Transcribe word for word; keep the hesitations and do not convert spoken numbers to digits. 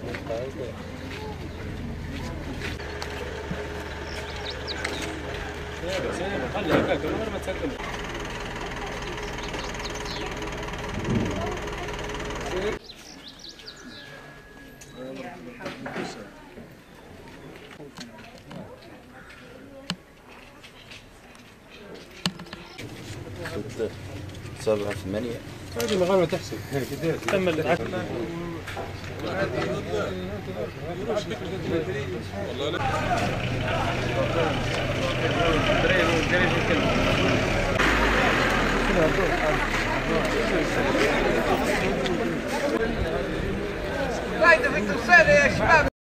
خلي هكاك ما تسلم. سبعة ثمانية هذه مغامرة تحسب تم العشرة قاعدة في الترسانة يا شباب